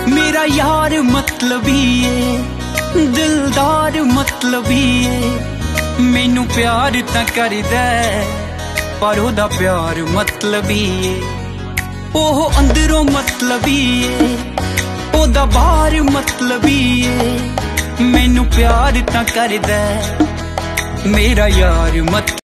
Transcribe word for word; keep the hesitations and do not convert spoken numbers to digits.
मेरा यार मतलबी ए दिलदार मतलबी ए मैनू प्यार तां करदा पर ओदा प्यार मतलबी ए ओह अंदरों मतलबी ए ओदा बाहर मतलबी ए मैनू प्यार तां करदा मेरा यार मत